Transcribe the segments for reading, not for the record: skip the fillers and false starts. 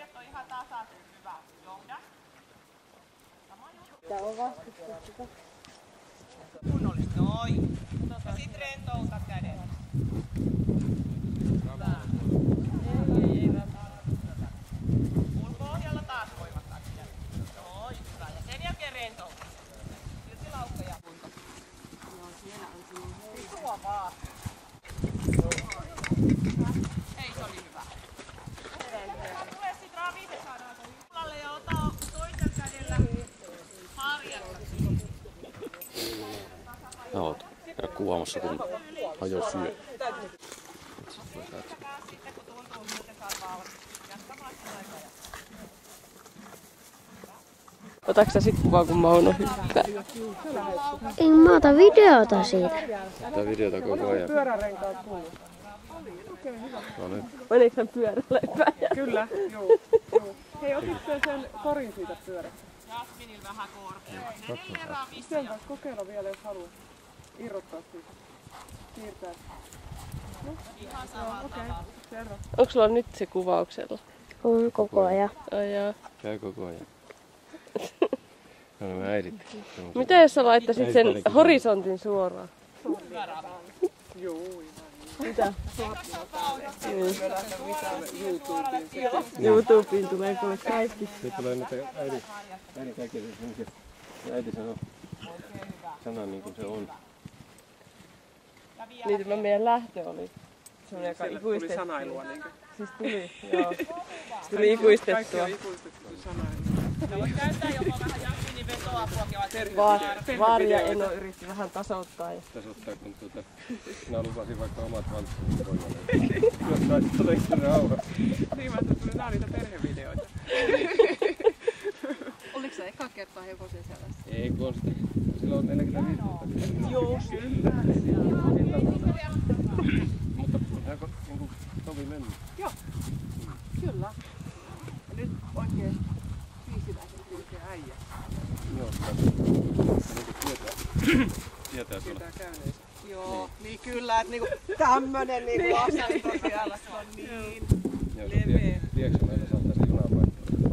Kädet on ihan tasaisesti, hyvä. Johda. Sama juttu. Tää on vastustettu. Kunnollisesti, noin. Ja sit rentouta kädet. Hyvä. Ei. Ulko-ohjalla taas voimakkaasti. Noin, hyvä. Ja sen jälkeen rentouta. Silti laukka ja kunto. Joo, siellä on sinun hei. Sua vaan. Hei, se oli hyvä. Tule sit ravise saadaan sen juhlalle ja ota toisella kädellä harjasta. Oot. Käydä kuvaamassa kun ajo syö. Sitten kun tuntuu, miten saat valmis. Jatkamaan sitä aikaa. Otatko sä sit kuvaa, kun Mauno hyppää? En mä ota videota siitä. Tätä videota koko ajan. Pyörärenkaat kuuluu. No nyt. Meneekö hän pyörällä päin? Kyllä, joo. Hei, otitko sen korin siitä pyörästä? Jasminilla vähän korkealla. Neljä ravisia. Sen vois kokeilla vielä, jos haluat. Irrottaa siitä. Siirtää. Ihan samalla tavalla. Kerro. Onko sulla nyt se kuvauksella? On koko ajan. Ai jaa. Käy koko ajan. No nämä äidit. Mitä jos sä laittaisit sen horisontin suoraan? Joo, Mitä? YouTubeen. YouTubeen tulee kuule kaikki. Nyt tulee nyt äidin kaikki semmoisia. Äiti sanoo niin kuin se on. Niin tämä meidän lähtö oli semmoinen, joka Siellä tuli ikuistettiin. sanailua niinkö? Siis tuli, joo. Tuli ikuistettua. Kaikki on ikuistettu sanailua. Ja voit käyttää jopa vähän Jasminin vetoapua. Vaari ja Eno yritti vähän tasoittaa. Tasoittaa kun minä lupasin vaikka omat vantsut koiralle. Tuleeko se rauha? Niin mä tuli nää niitä perhevideoita. Oliko se eka kertaa hevosen selässä? Ei kun on sitä. Silloin 45 vuotta. Joo, kyllä. Mutta pitääkö niinku tovi mennä? Joo, kyllä. Ja nyt oikein viisiläisen kulkee äijä. Joo, tietää tuolla. Tietää käyneensä. Joo, niin kyllä, että niinku tämmönen niinku asento siellä, se on niin leveä. Tiedätkö meillä saattaisi junapaikkaa?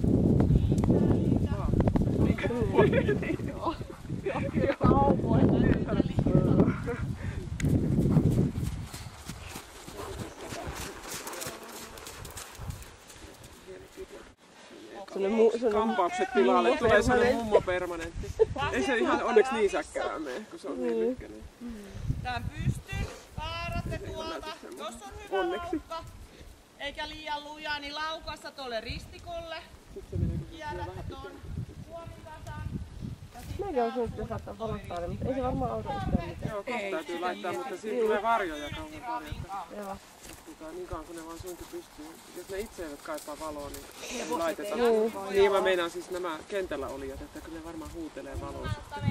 Kampaukset tilalle, tulee sellainen mummo permanentti. Ei se ihan onneksi niin säkkärää mene, kun se on niin lykkäinen. Tän pystyyn, kaaratte tuolta. Jos on hyvä laukka, eikä liian lujaa, niin laukassa tuolle ristikolle. Kierrätte ton Suomen tasan. Mäkin on suhteen saattaa valottaa, mutta ei se varmaan auta yhtään mitään. Joo, kohta täytyy laittaa, mutta siinä tulee varjoja kauan paljon. Joo. Niin kauan kun ne vaan suinkin pystyy. Jos ne itse eivät kaipaa valoa, niin laitetaan. Niin mä meinaan siis nämä kentällä olijat, että kyllä ne varmaan huutelee valoa.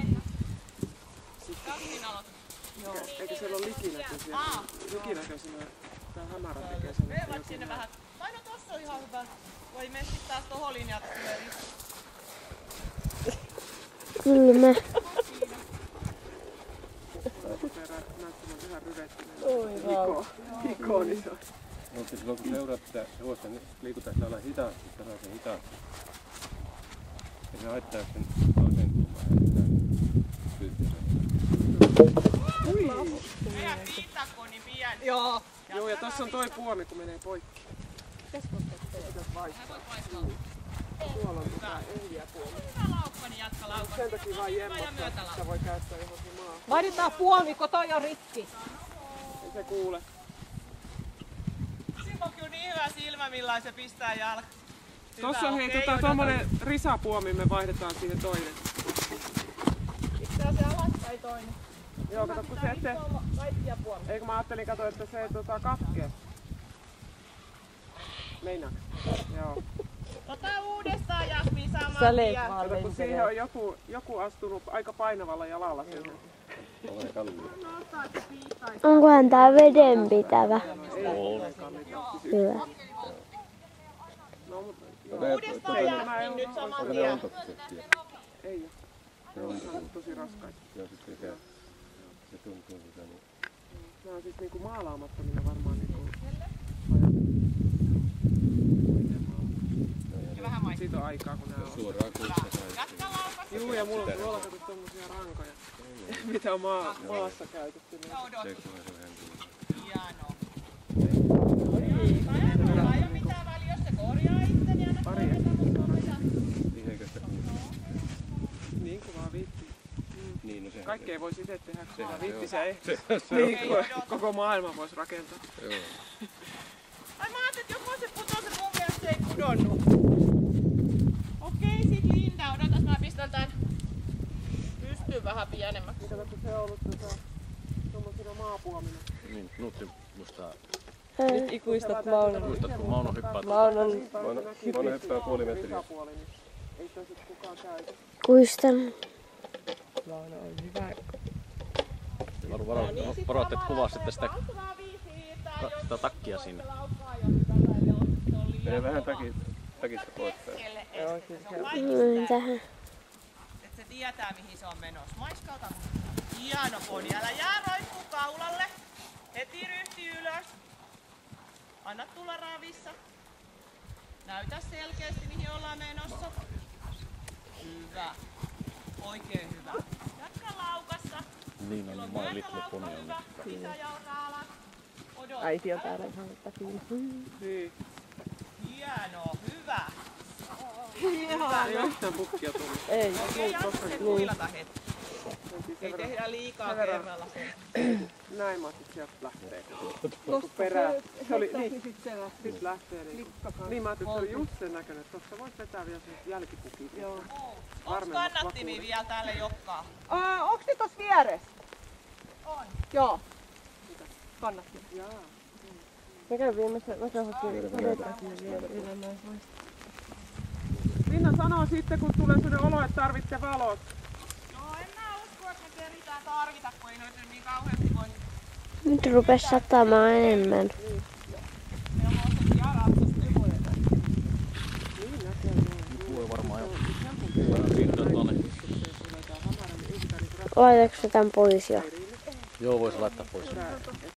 Eikä siellä ole likinäkö siellä? Likinäkö siellä? Tää hämärä tekee sen. Veivät sinne vähän. Paino tossa on ihan hyvä. Voi mene sit taas tohon linjalle. Kylmä. Näyttämään ihan ryvettyneen. Oi rauha. Ikoni se on. Mutta silloin kun seuraat tätä hevosta, niin liikutaan sillä lailla hitaasti, tasaisen hitaasti. Ja se haittaa sen toiseen kulmaan. Meidän piitakko on niin pieni. Joo. Joo, ja tossa on toi puoli, kun menee poikki. Tuolla on ehjiä puolia. Hyvä laukka, niin jatka laukka. Sen takia vaan jemmattaa, että sitä voi käyttää johonkin maahan. Vaihdetaan puomikko, toi on rikki. Ei se kuule. Sillä on kyllä niin hyvä silmä, millainen se pistää jalka. Tossa on hei tommonen risapuomi, me vaihdetaan siihen toinen. Itse asiassa alaspäin toinen. Joo, kato kun se Kaikkia puolella. eikö mä ajattelin kato, että se katkee. Meinaaks? Joo. Ota uudestaan Jasmin saman Säleet tien. vaan Kato kun siihen lentelee. on joku astunut aika painavalla jalalla siihen. Onkohan tää vedenpitävä? Hyvä. No, mutta Uudestaan Jasmin nyt saman tien. ei oo. Se on ihan tosi raskaita. Joo, sitten se tuntuu sitä niin. Nämä on siis niinku maalaamattomina varmaan niinku siitä on aikaa, kun nää on. Suoraan kuusta sai. Jatka laukasta. Juu, ja mulla on tuolla kato tommosia rankoja, mitä on maassa käytetty. Ja odot. Se kun se vähän tuli. Hienoa. Ei ole mitään väliä, jos se korjaa itten ja ne korjata, mutta Ihenkö sitä kuusta? Niin kuin vaan viittii. Niin, no sehän Kaikkea voisi itse tehdä, kun vaan se viittisi on. ja ehti. Se Niin kuin koko maailma voisi rakentaa. Joo. ai mä ajattelin, että joku se putosi, mun mielestä se ei pudonnut. Okei, sit Linda, odotas mä pistän tän pystyyn vähän pienemmäksi. Mitä katso se on ollut tommosina maapuomina? Niin, Nuutti muistaa. Nyt ikuista Mauno. Muistat, kun Mauno hyppää Maunon Mauno hyppää puoli metriä. Yläpuoli, niin ei sitä sit kukaan käytä. Kuistan. Mauno on hyvä. Varoitte, että kuvasitte sitä takkia sinne. Menee vähän takista pois tää. Joo, kyllä se on. Tähän. Että se tietää mihin se on menossa. Maiskauta. Hieno podi. Älä jää roikkuu kaulalle. Heti ryhti ylös. Anna tulla ravissa. Näytä selkeästi mihin ollaan menossa. Hyvä. Oikein hyvä. Jatka laukassa. Niin on My Little Pony on nyt. Isä ja raalat. Odota. Äiti on täällä ihan takiin. Niin. Hienoa. Hyvä. Ei ole yhtään pukkia tullut. Ei. Okei, jaksa sen huilata hetki. Ei tehdä liikaa kerralla sen. Näin mä otin, sieltä lähtee. Kun perää. Se oli, niin. Sit lähtee niin mä ajattelin, että se oli just sen näköinen, että tossa voisi vetää vielä sen jälkipukin. Joo. Onks kannattimia vielä täällä jokkaa? Onks ne tossa vieressä? On. Joo. Kannatti. Jaa. Mä käyn viimeistä, mä käyn hakemaan vedetään sinne vielä ylemmäs. Minna sanoo sitten, kun tulee sellainen olo, että tarvitte valot. Joo, en mä usko, että me keritään tarvita, kun ei noita niin kauheasti voi. Nyt rupes satamaan enemmän. Meillä on se ratsasta voi. Voi varmaan jo siirtyä tonne. Laitatko se tän pois jo? Joo, voisi laittaa pois.